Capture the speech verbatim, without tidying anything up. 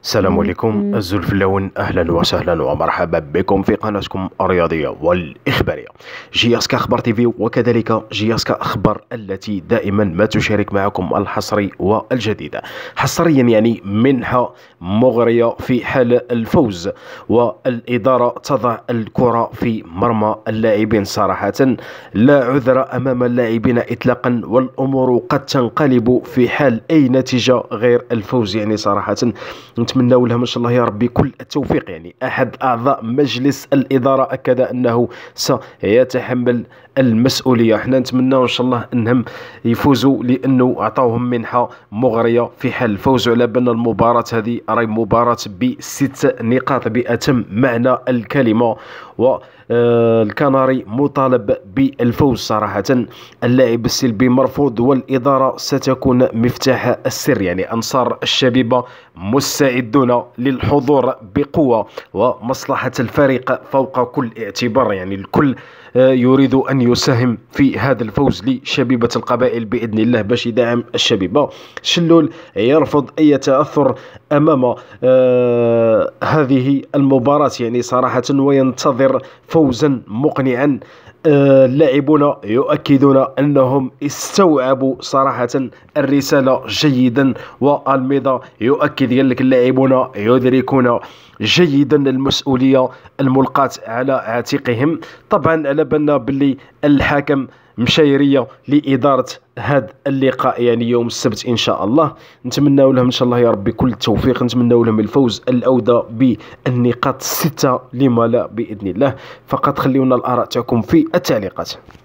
السلام عليكم الزلف اللون، اهلا وسهلا ومرحبا بكم في قناتكم الرياضيه والاخباريه جياسكا اخبار تيفي، وكذلك جياسكا اخبار التي دائما ما تشارك معكم الحصري والجديد. حصريا يعني منحه مغريه في حال الفوز، والاداره تضع الكره في مرمى اللاعبين. صراحه لا عذر امام اللاعبين اطلاقا، والامور قد تنقلب في حال اي نتيجه غير الفوز. يعني صراحه نتمنى لهم ان شاء الله يا ربي كل التوفيق. يعني احد اعضاء مجلس الاداره اكد انه سيتحمل المسؤوليه. احنا نتمنى ان شاء الله انهم يفوزوا، لانه اعطاوهم منحه مغريه في حال الفوز. على بان المباراه هذه راهي مباراه بست نقاط باتم معنى الكلمه، و الكناري مطالب بالفوز. صراحة اللاعب السلبي مرفوض، والإدارة ستكون مفتاح السر. يعني أنصار الشبيبة مستعدون للحضور بقوة، ومصلحة الفريق فوق كل اعتبار. يعني الكل يريد أن يساهم في هذا الفوز لشبيبة القبائل بإذن الله باش يدعم الشبيبة. شلول يرفض أي تأثر أمام آه هذه المباراة، يعني صراحة، وينتظر فوزا مقنعا. اللاعبون يؤكدون أنهم استوعبوا صراحة الرسالة جيدا، والميضا يؤكد قال لك اللاعبون يدركون جيدا المسؤولية الملقاة على عاتقهم. طبعا على بالنا باللي الحاكم مشايرية لإدارة هذا اللقاء، يعني يوم السبت إن شاء الله. نتمنى لهم إن شاء الله يا ربي كل التوفيق، نتمنى لهم الفوز، العودة بالنقاط الستة لما لا بإذن الله. فقط خليونا الآراء تاعكم في التعليقات.